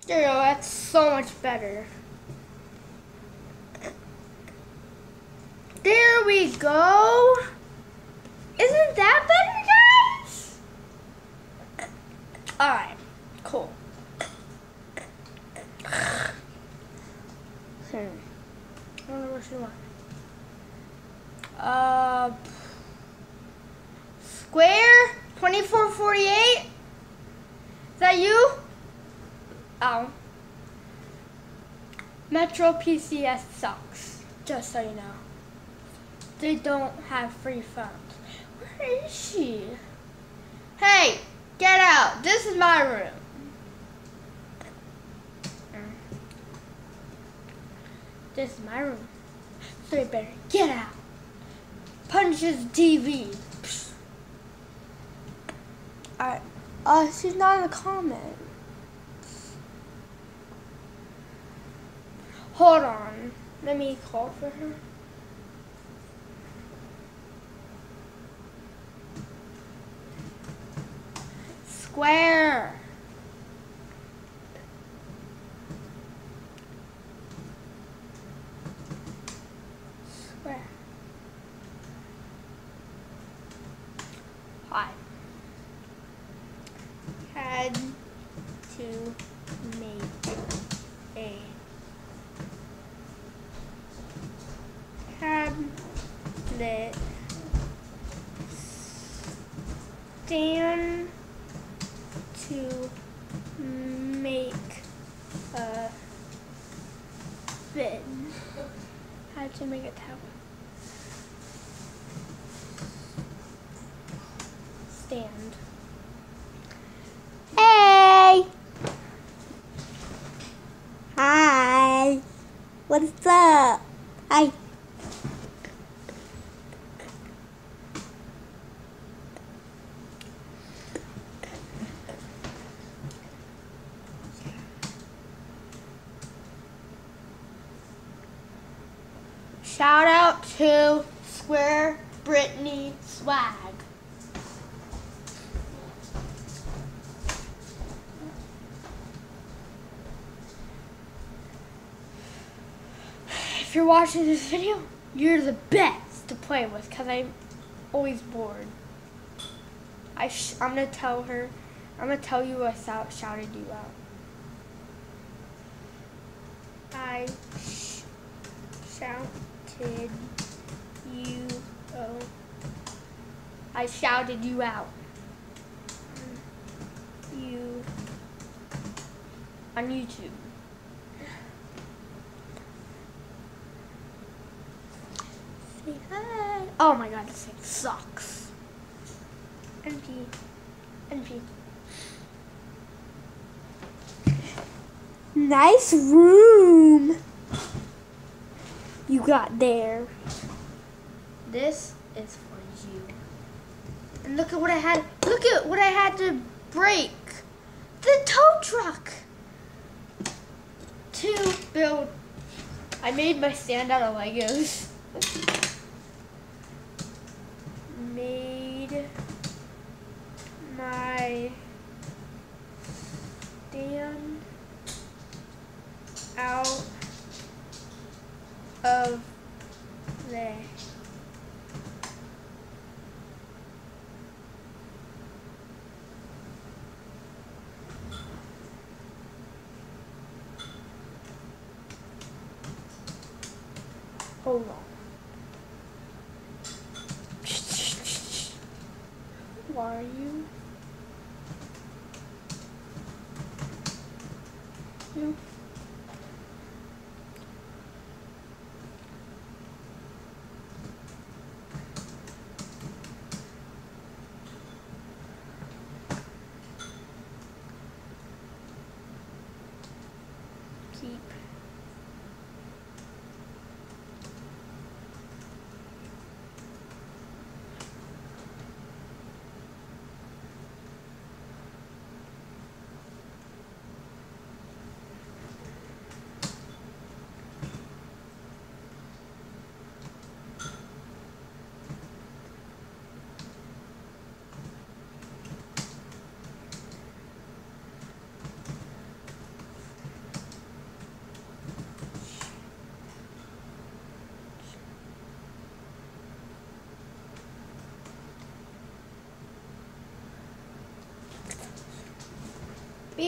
There you go, that's so much better. There we go. Isn't that better, guys? Alright, cool. I don't know what you want. Square 2448. Is that you? Oh. Metro PCS sucks. Just so you know. They don't have free phones. Where is she? Hey, get out. This is my room. This is my room. So you better get out. Punches TV. Alright. She's not in the comments. Hold on. Let me call for her. Square. Square. Hi. Had to make a tablet stand to make a bed. Had to make a tablet stand. Hey! Hi! What's up? Hi! Shout out to Square Britney Swag. If you're watching this video, you're the best to play with because I'm always bored. I'm gonna tell her. I'm gonna tell you I shouted you out. I shouted you. Oh, I shouted you out. You on YouTube. Say hi. Oh my god, this thing sucks. NP. NP. Nice room you got there. This is for you. And look at what I had. Look at what I had to break. The tow truck. To build. I made my stand out of Legos. Made my stand out of there. Hold on. Who are you? You. Keep.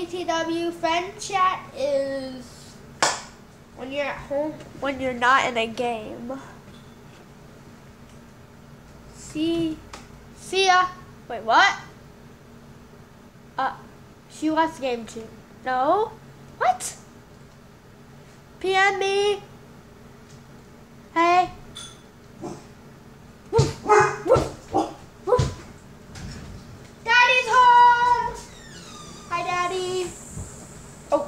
BTW friend chat is when you're at home, when you're not in a game. See ya. Wait, what? She wants game too. No? What? PM me. Hey. Daddy's home. Hi, Daddy. Oh.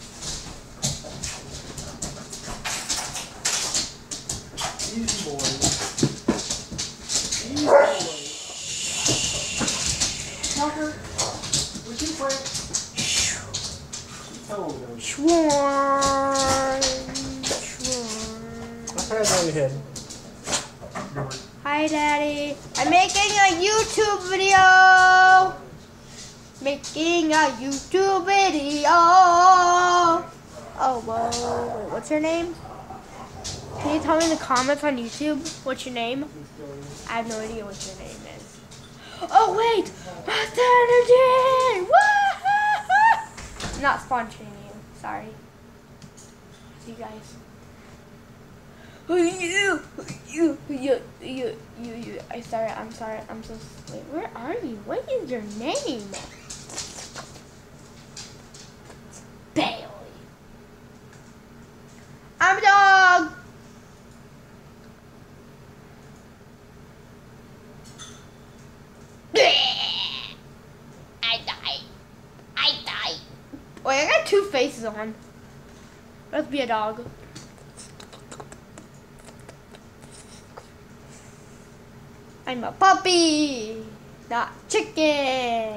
Easy boy. Easy boy. Tucker, would you break? Oh, no. Schwarm. I'll pat it on your head. Hi, Daddy. I'm making a YouTube video. Making a YouTube video. Oh, whoa. Wait, what's your name? Can you tell me in the comments on YouTube what's your name? I have no idea what your name is. Oh, wait. Monster Energy. Woo! I'm not sponsoring you. Sorry. You guys. I'm sorry. I'm so. Wait, where are you? What is your name? Bailey. I'm a dog. I died. Wait, I got two faces on. Let's be a dog. I'm a puppy, not chicken.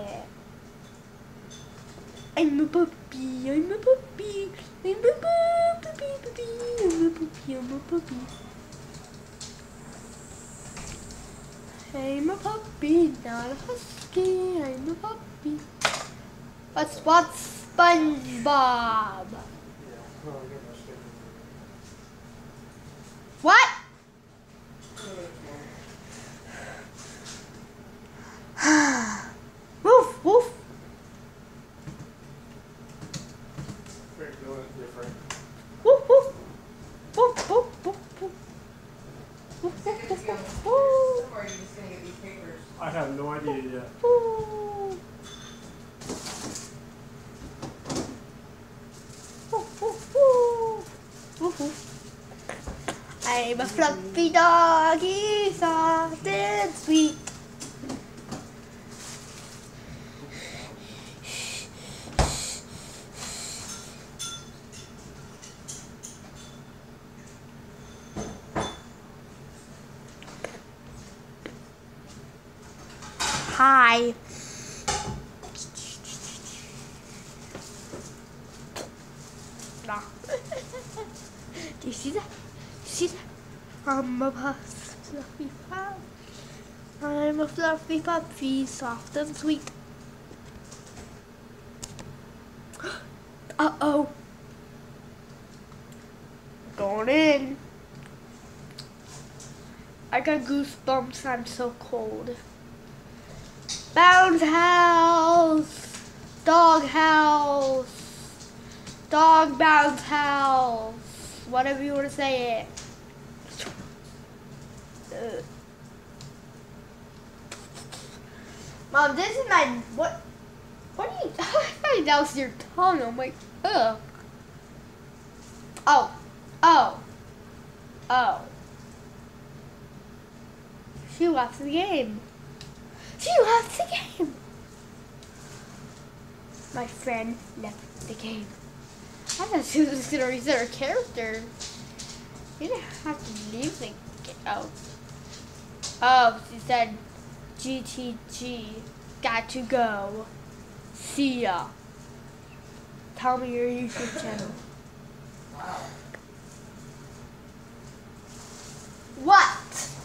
I'm a puppy, I'm a puppy, I'm a puppy, I'm a puppy, I'm a puppy. I'm a puppy, not a husky, I'm a puppy. What's SpongeBob? What? Woof, woof. We're doing it different. Woof, woof. Woof, woof, woof, woof. Woof, woof, woof, woof, woof. Or are you just going to get these papers? I have no idea yet. Woof. Woof, woof, woof. Woof, woof. I'm a fluffy doggy, soft and sweet. Hi. No. Do you see that? See that? I'm a fluffy puppy. I'm a fluffy puppy, soft and sweet. Uh-oh. Going in. I got goosebumps. I'm so cold. Bounce house. Dog house. Dog bounce house. Whatever you want to say it. Mom, this is my, what are you, that was your tongue. I'm like, ugh. Oh. She left the game. She left the game. My friend left the game. I thought she was just gonna reset her character. You didn't have to leave the game. Oh, she said GTG. Got to go. See ya. Tell me your YouTube channel. Wow. What?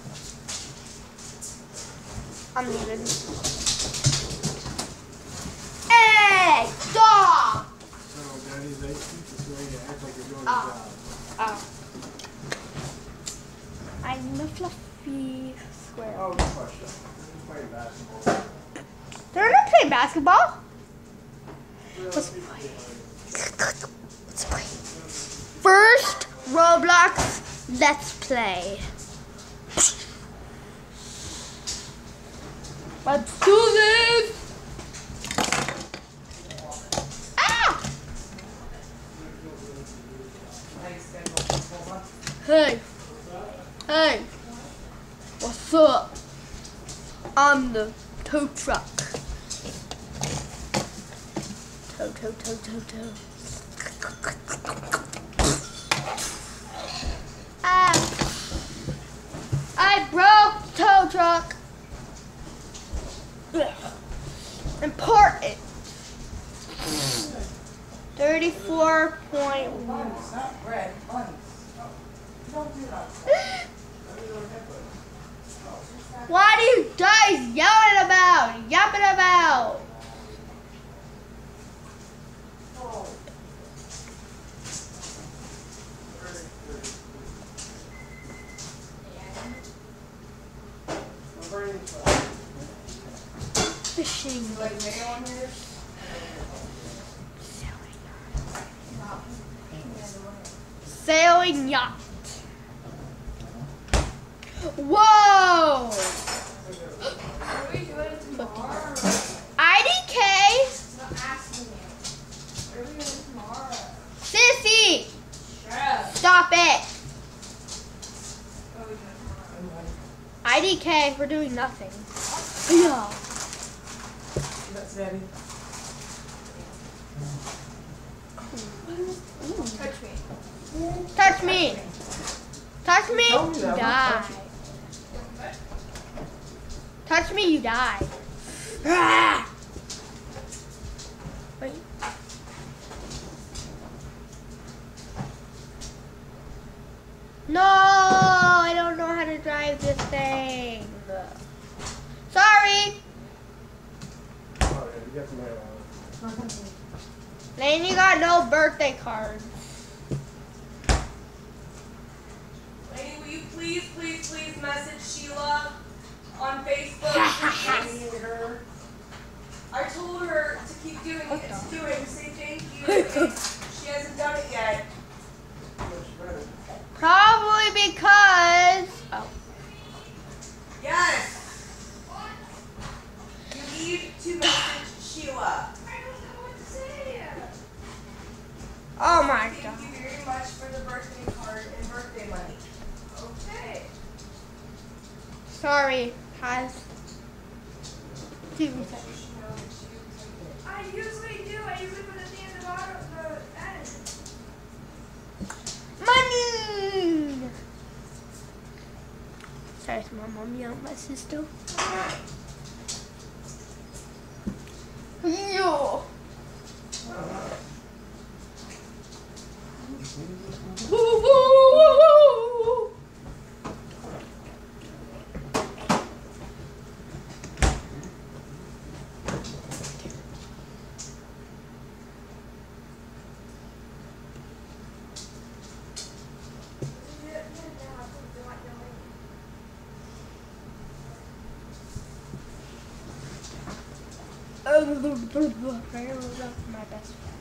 I'm leaving. Hey, dog! So, Daddy's 8 feet this way to act like you're doing Oh. the job. Oh. I'm a fluffy square. Oh, good question. Who's playing basketball? They're not playing basketball. Let's play. Let's play. First Roblox Let's Play. Let's do this. Ah! Hey. Hey. What's up? I'm the tow truck. Tow. Ah! I broke the tow truck. Important. 34.1. Not bread, buns. Don't do that. What are you guys yelling about? Yapping about? Oh. Fishing. You like mayo on here? Sailing yacht. Whoa! What are we doing tomorrow? IDK. Not asking you. What are we doing tomorrow? Sissy, Shut up. stop it. What are we doing tomorrow? IDK, we're doing nothing. Yeah. That's Daddy. Touch me. Touch me. Touch me, Tell me you that, I'm not die. touching. Touch me, you die. Ah! Wait. No, I don't know how to drive this thing. Sorry. Oh, yeah, you got the mail on it. Lane, you got no birthday cards. Lady, will you please message Sheila on Facebook? I told her to keep doing it. Say thank you. She hasn't done it yet. Probably because. Oh. Yes. You need to message Sheila. I don't know what to say. Oh my Thank god. you very much for the birthday card and birthday money. Okay. Sorry, has. I usually do. I usually put it at the end of the end. Money! Sorry, it's my mom yelling at my sister. Yo! Woo, woo, woo, woo. My best friend.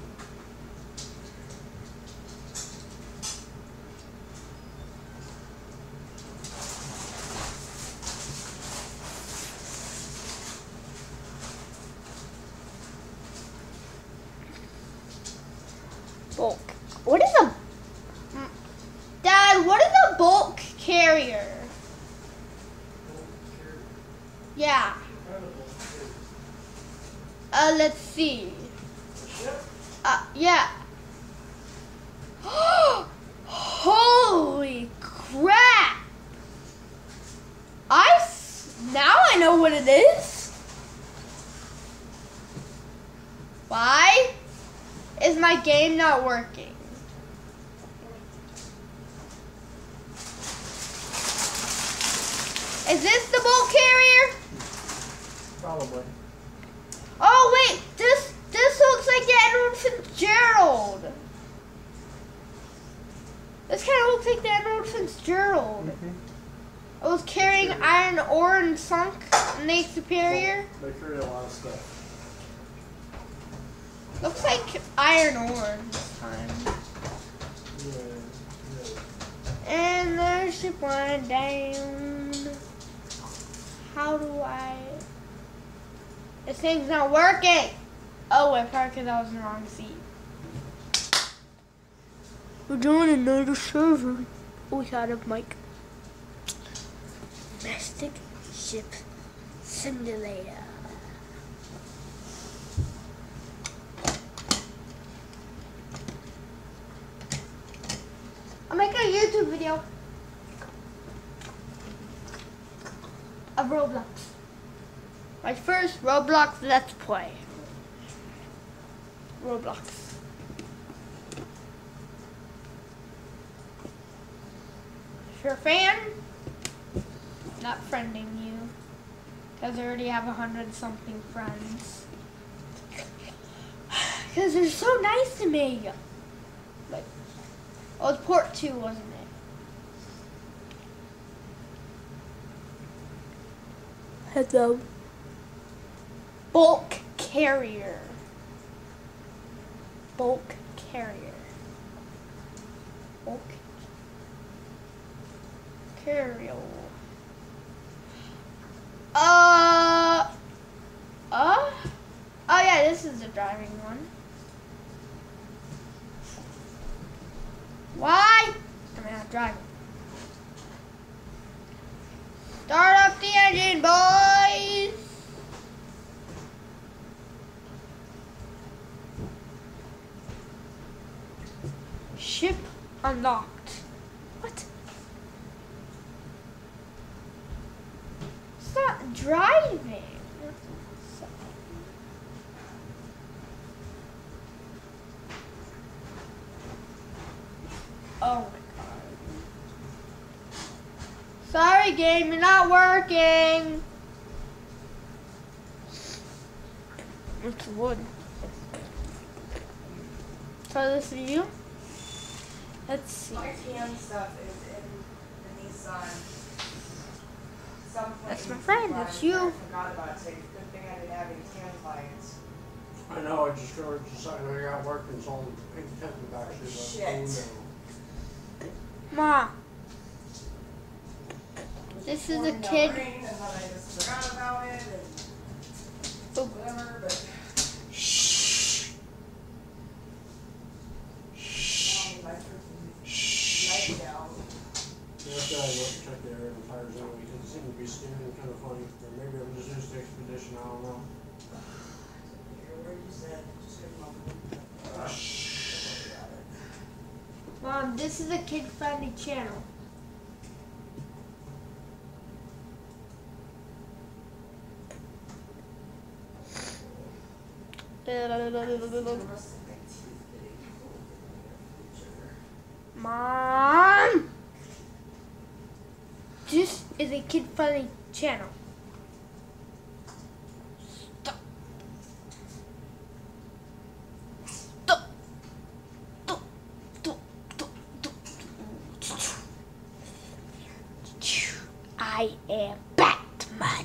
Bulk. What is a Dad? What is a bulk carrier? Yeah. Let's see. Yeah. Holy crap! Now I know what it is. Why is my game not working? Is this the bulk carrier? Probably. Oh wait, this looks like the Edward Fitzgerald. This kind of looks like the Edward Fitzgerald. Mm-hmm. I was carrying iron ore and sunk Lake Superior. They carry a lot of stuff. Looks like iron ore this time. And the ship went down. How do I... This thing's not working! Oh, wait, probably because I was in the wrong seat. We're doing another server. Oh, we got a mic. Domestic Ship Simulator. I'll make a YouTube video of Roblox. My first Roblox Let's Play. Roblox. If you're a fan, not friending you, because I already have 100-something friends. Because they're so nice to me. Like, oh, it's port 2, wasn't it? Hello. Bulk carrier. Bulk carrier. Bulk carrier. Oh yeah, this is the driving one. Why? I'm not driving. Start up the engine, boys! Ship unlocked. What? It's not driving. Oh my god. Sorry, game, you're not working. It's wood. So this is you? Let's see. My tan stuff is in the Nissan. That's my friend, that's you. I forgot about it. Good thing I didn't have any tan clients. I know, I just decided I got working, so I'm paying attention actually. Shit. Ma. This is a kid. And then I just forgot about it and whatever, but Shh. now my freaking light down. Yeah, that's why I went to check the air and tires anyway, because it seemed to be steering kind of funny. Or maybe I'm just used to Expedition, I don't know. Where you said, just couldn't remember. Mom, this is a kid-friendly channel. Mom! This is a kid-friendly channel. Stop. Stop. Stop. Stop. Stop. I am Batman.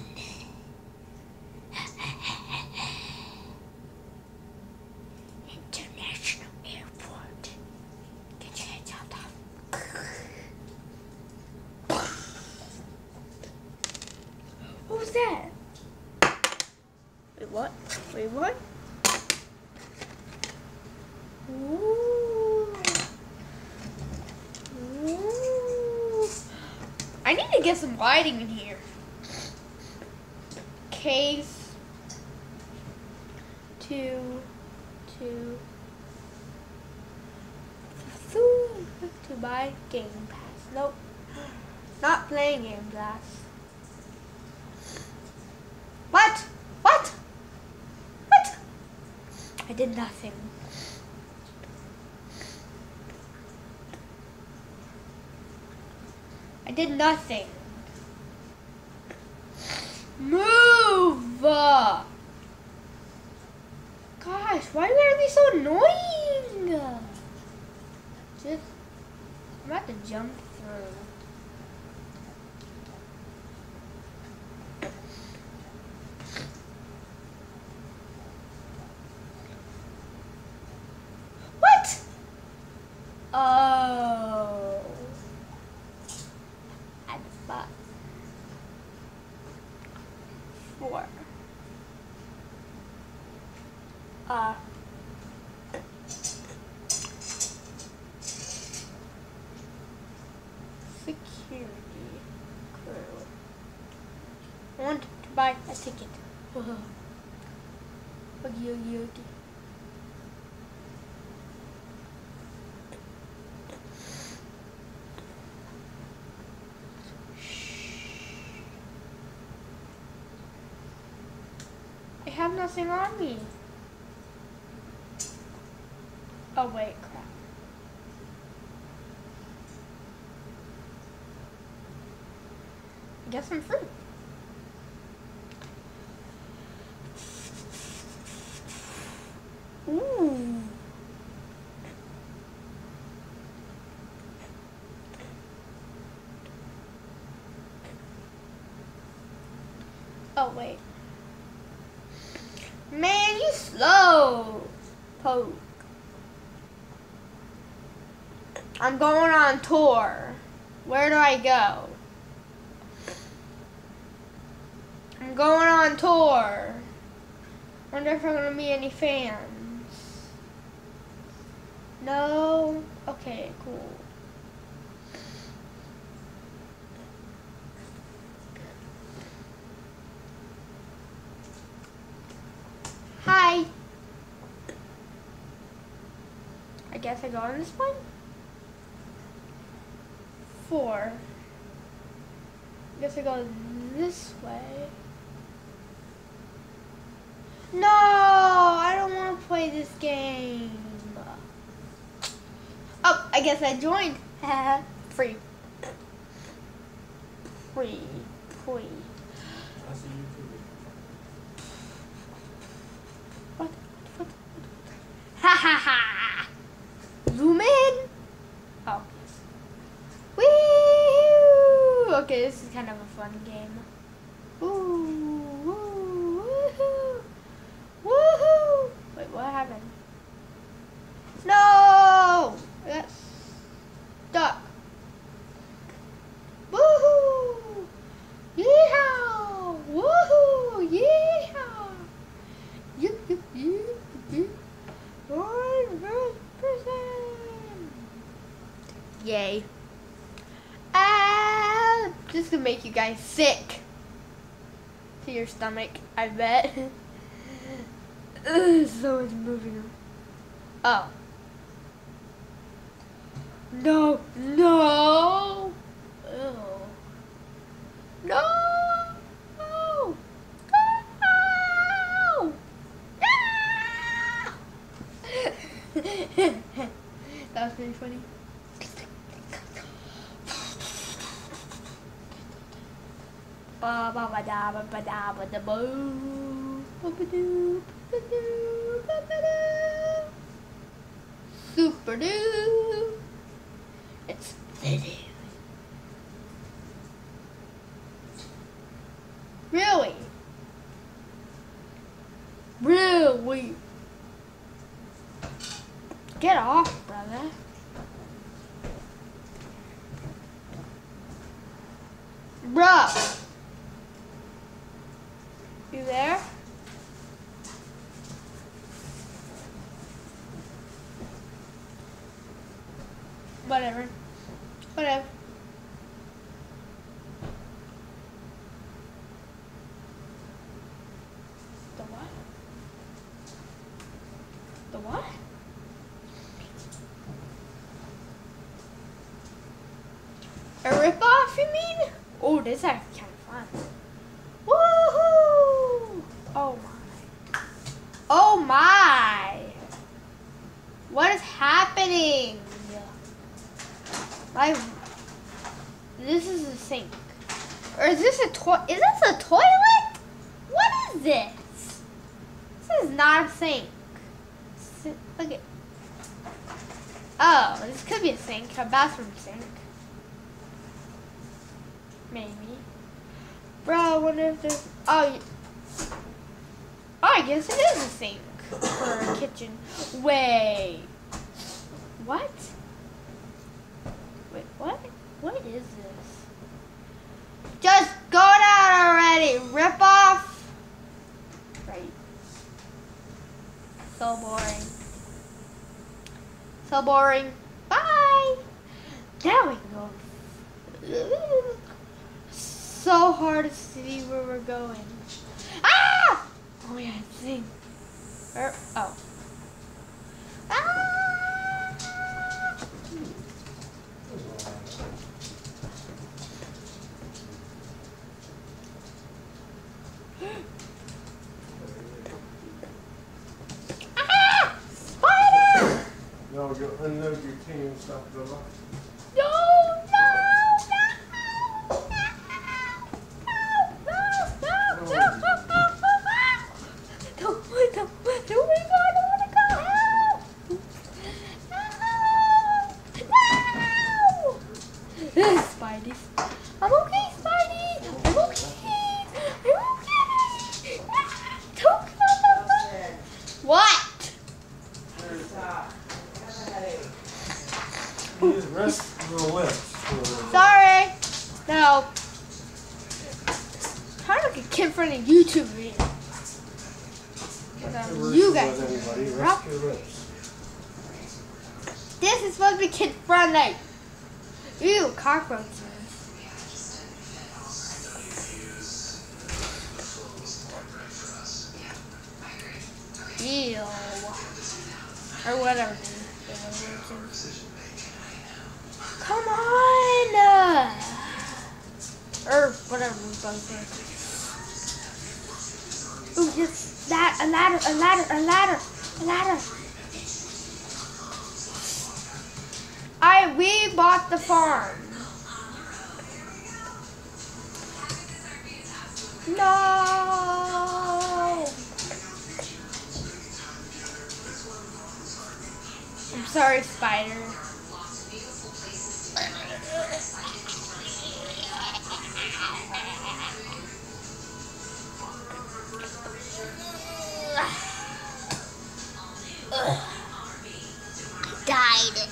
International Airport. Get your heads out of. What was that? Wait, what? Wait, what? Ooh. Ooh. I need to get some lighting in here. Case 2 to buy Game Pass. Nope. Not playing Game Pass. What? What? What? I did nothing. I did nothing. Move! Gosh, why do you gotta be so annoying? Just, I'm about to jump through. security crew. I want to buy a ticket. Oogie, oogie, oogie. I have nothing on me. Oh wait, crap. I guess I'm free. Ooh. Oh wait. Man, you slow. Poke. I'm going on tour. Where do I go? I'm going on tour. Wonder if I'm gonna meet any fans. No? Okay, cool. Hi. I guess I go on this one? 4. I guess I go this way. No, I don't want to play this game. Oh, I guess I joined. Free. Free. Free. I see you too. What? Ha ha ha! Zoom in. Oh. Woo! Okay, this is kind of a fun game. Woo! Woo! Woohoo! Woohoo! Wait, what happened? No! That's stuck. Woohoo! Yeehaw! Woohoo! Yeehaw! Yip yip yip yip. 100%. Yay! Ah! This could make you guys sick to your stomach, I bet. Someone's moving. Oh. No, no. Ew. No. No. No. That was pretty funny. Ba ba ba da ba ba da ba da boo. Ba ba doo. Ba doo. Ba ba doo. Super doo. It's video. Really? Really? Get off, brother. Bruh. You there? Whatever. Whatever. The what? The what? A ripoff, you mean? Oh, this is actually kind of fun. Woohoo! Oh my. Oh my! What is happening? This is a sink. Or is this a toilet? Is this a toilet? What is this? This is not a sink. Look at. Oh, this could be a sink, a bathroom sink. Maybe. Bro, I wonder if there's. Oh, I guess it is a sink for a kitchen. Wait. What? Wait, what? What is this? Just go down already. Rip off. Right. So boring. So boring. Bye. Now we can go So hard to see where we're going. Ah! Oh yeah, thing. Oh. Ah! Ah! Spider! No, go unload your team and stop the light. No! Spidey. I'm okay, Spidey. I'm okay. I'm okay. Don't come. What? You just rest the lips. Sorry. No. Kind of like a kid-friendly YouTube video. You guys. Rest your lips. This is supposed to be kid-friendly. Ew, cockroaches. Ew. Or whatever. Come on! Or whatever we both are. Ooh, yes, that, a ladder. We bought the farm. No! I'm sorry, Spider. Died.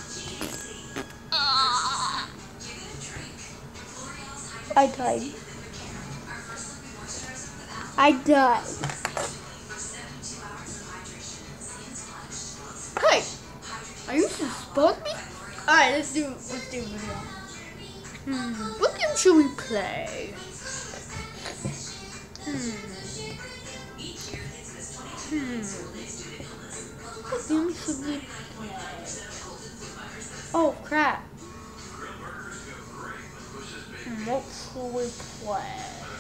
I died. Hey, are you supposed to be? Alright, let's do a video. What game should we play? What game should we play? Oh crap. What should we play?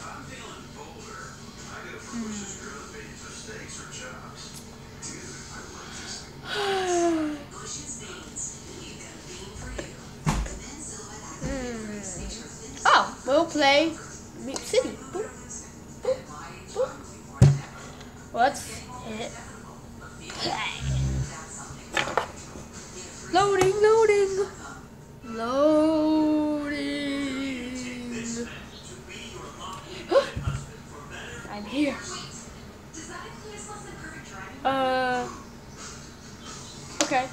Oh, we'll play Meat City. Boop, boop, boop. Let's hit play. Loading. I'm here. Okay.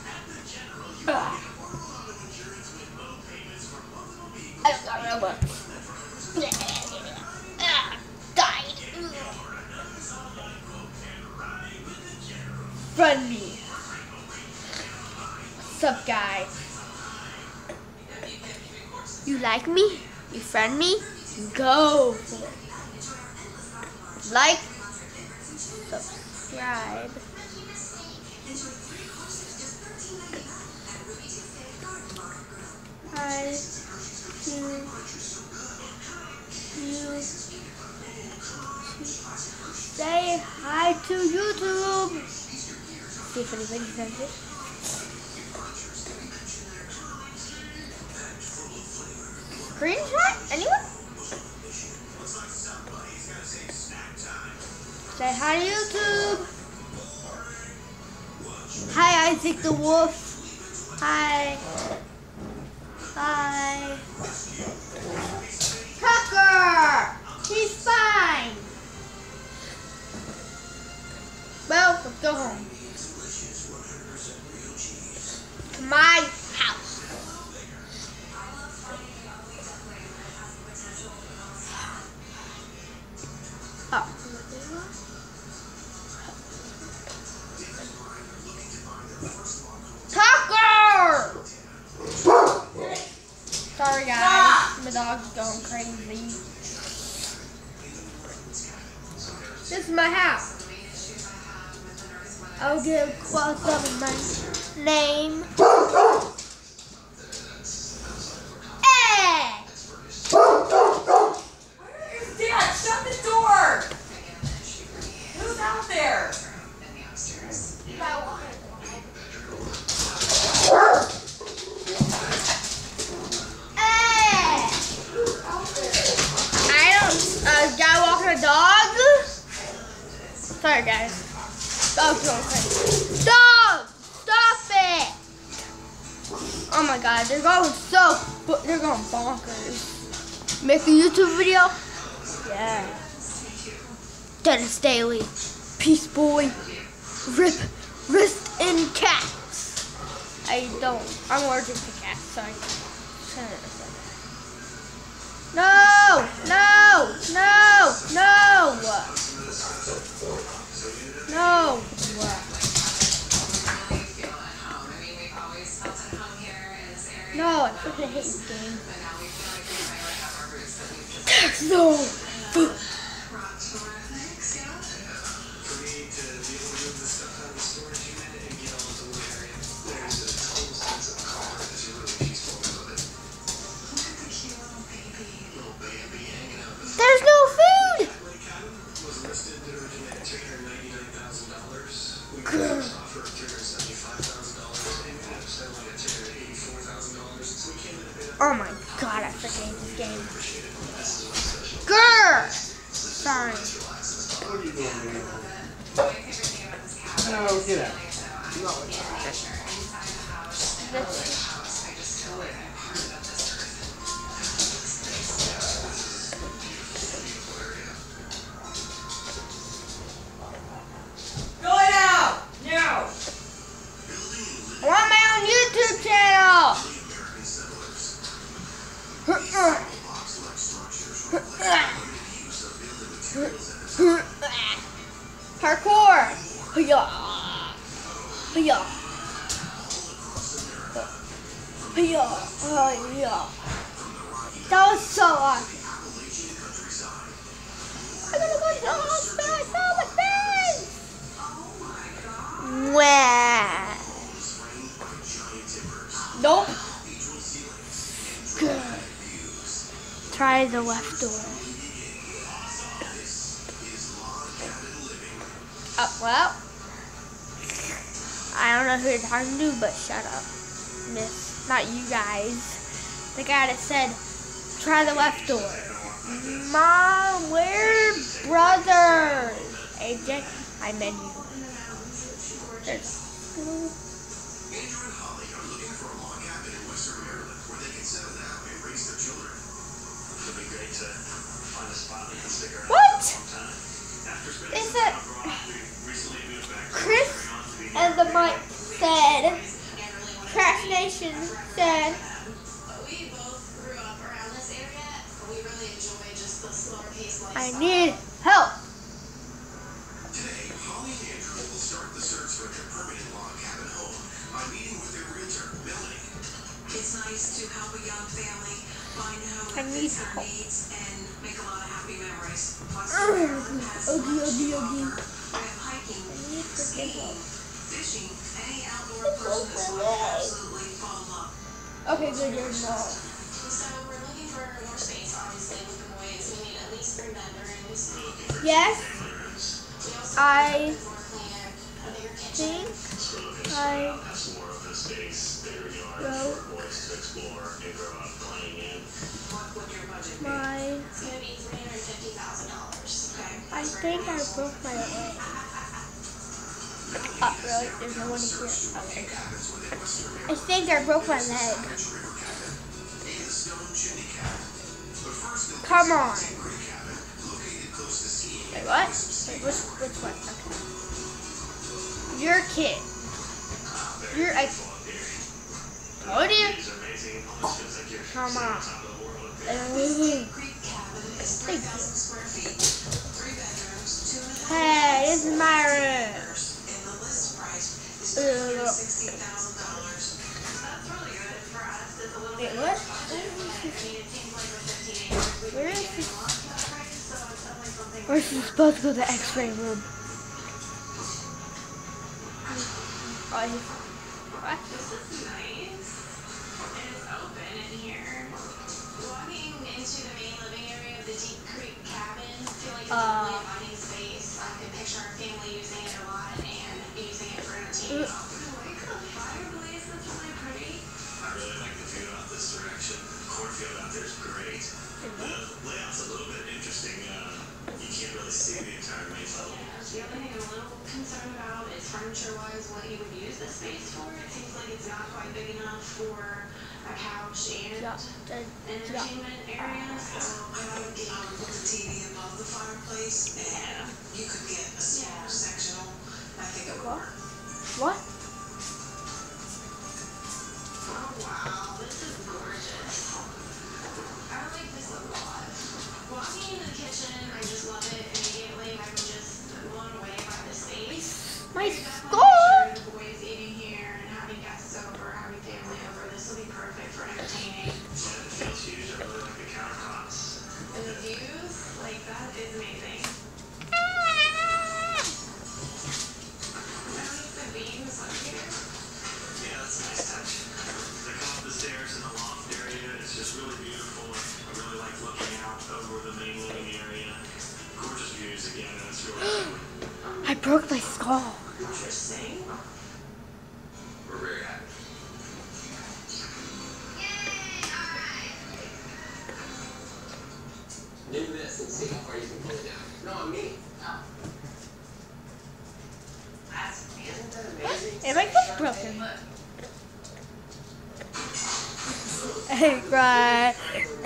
I don't got Robux. Died. Friend me. What's up, guys? You like me? You friend me? Go for it. Like, subscribe. Hi to you. Say hi to YouTube. See if anybody sends it. Screenshot? Anyone? Say hi to YouTube. Hi, Isaac the Wolf. Hi. Tucker! He's fine. Well, let's go home. To my house. Oh. Tucker! Sorry, guys. dog's going crazy. This is my house. I'll give a close up of my name. Hey! Where is Dad? Shut the door! Who's out there? Guy walking a dog. Sorry, guys. Dog's going crazy. Dog! Stop it! Oh my God, they're going bonkers. Make a YouTube video? Yeah. Dennis Daily. Peace Boy. Rip, wrist, and cats. I'm allergic to cats, sorry. No! No! No! No! No! No, I freaking hate this game. No! There's no food! Oh my God, I freaking hate this game. Grr! Sorry. What are you doing, man? No, get out. Going out! Now! I want my own YouTube channel! Parkour! Hiya! Hiya! Hiya! Hiya! That was so awesome! I'm gonna go to the hospital! I saw my face! Wah! Nope. Good. Try the left door. Well, I don't know who you're talking to, but shut up, miss. Not you guys. The guy that said, try the left door. Mom, we're brothers. AJ, I meant you. There's... Andrew and Holly are looking for a log cabin in Western Maryland where they can settle down and raise their children. It'll be great to find a spot we can stick around What? for a long time. After spending Is some it time abroad, we recently moved back to Chris and the mic said, Crash Nation said, We both grew up around this area. We really enjoy just the slower paced I lifestyle. need help. Today, Holly and Andrew will start the search for their permanent log cabin home by meeting with their realtor, Melanie. It's nice to help a young family find a home I that need fits their help. needs and make a lot of happy memories. Plus, Ugh. Maryland has Oogie, much oogie, to oogie. offer with hiking, need to get skiing, help. fishing. Any outdoor person is going to absolutely fall in love. Okay, good, you're not. So we're looking for more space, obviously, with the boys. We need at least 3 bedrooms. Yes, We also I need more cleaner, a bigger kitchen. think I wrote What would your budget be? my... It's going to be $350,000. Okay. I think I broke my leg. Really? There's no one here. Okay. I think I broke my leg. Come on. Wait, what? Wait, which one? Okay. You're a kid. I told you. Come on. Thank you. Hey, this is my room. Wait, what? We're supposed to go to the X-ray room. What? This is nice. And it's open in here. Walking into the main living area of the Deep Creek cabin, I feel like it's a really inviting space. I can picture our family using it a lot and using it for entertainment. I like the fireplace. That's really pretty. I really like the view out this direction. The cornfield out there is great. The layout's a little bit interesting. You can't really see the entire main level. Yeah, the other thing I'm a little concerned about is furniture-wise what you would use this space for. It seems like it's not quite big enough for a couch and entertainment area. So I would put the TV above the fireplace, and you could get a smaller sectional. I think it would work. What? oh wow, this is gorgeous. I like this a lot. Walking into the kitchen, I just love it immediately. I'm just blown away by the space. My You definitely skull! make sure the boys eating here and having guests over, having family over. This will be perfect for entertaining. Yeah, it feels huge. I really like the countertops. And the views, like that is amazing. I like the beams up here. Yeah, that's a nice touch. They come up the stairs in the loft area. It's just really beautiful. I really like looking out over the main living area. Gorgeous views again, and it's really cool. I broke my skull. Interesting. We're very happy. Do this and see how far you can pull it down. No, me. Oh. That's Isn't that amazing? And my foot's broken. I cry.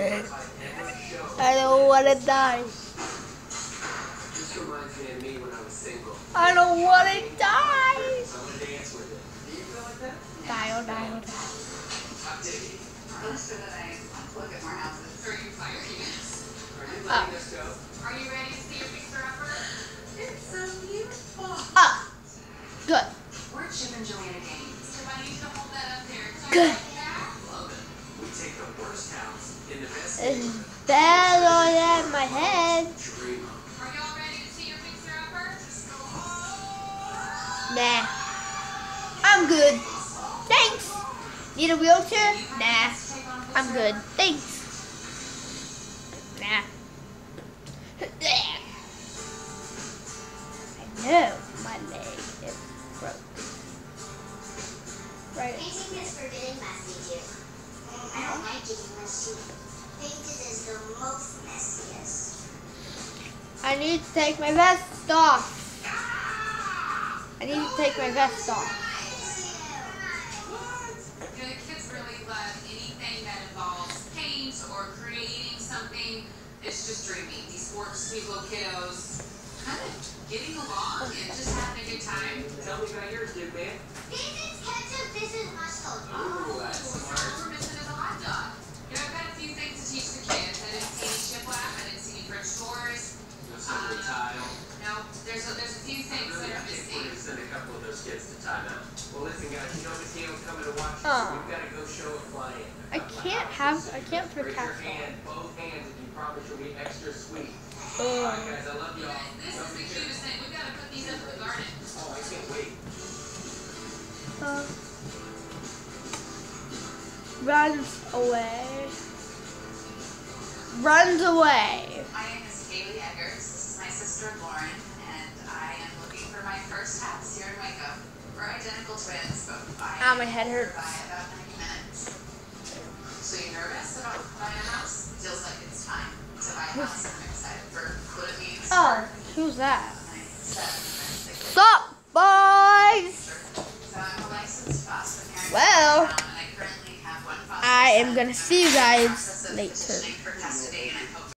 I don't want to die. This reminds me of me when I was single. I don't want to die. I want to dance with it. Do you feel like that? Die. Hot diggity. Most of the day, look at more houses. Are you fire units? Are you letting us go? Are you ready to see your fixer-upper? It's so beautiful. Ah, good. We're Chip and Joanna Gaines. So I need you to hold that up there. Good. Love it. We take the worst house in the best It's neighborhood. better than my head. Dream of. Are y'all ready to see your fixer-upper? Nah. I'm good. Thanks. Need a wheelchair? Nah. I'm good. Thanks. Nah. I know my leg is broke. Right. Painting is for getting messy, too. I don't like getting messy. Painting is the most messiest. I need to take my vest off. I need to take my vest off. You know, the kids really love anything that involves paint or creating something. It's just dreamy. These four sweet little kiddos kind of getting along and just having a good time. Tell me about yours, dude, man. This is ketchup, this is mustard. Ooh, that's So smart. all we're missing is a hot dog. You know, I've got a few things to teach the kids. I didn't see any shiplap. I didn't see any French doors. No silver tile. No, there's a few things Really, that I are think we're missing. gonna send a couple of those kids to timeout. Well, listen, guys, you know Miss Hale's coming to watch you, Oh. so we've got to go show a client. I can't put Raise your cats hand, both hands, if you promise you'll be extra sweet. on. All right, guys, I love You y'all. guys, this is the cutest thing. We've got to put these up in the garden. Oh, I can't wait. Runs away. Runs away. My name is Kaylee Eggers. This is my sister Lauren, and I am looking for my first house here in Waco. We're identical twins, but Ah, my head hurts. by about 90 minutes. So you nervous about buying a house? Feels like it's time to buy a house. I'm excited for what it means. Oh, who's that? My 7 and 6 Sup, boys? So I'm a licensed foster parent. Well, and I currently have one foster I am son. gonna see you I'm in the guys process of later. petitioning for custody, and I hope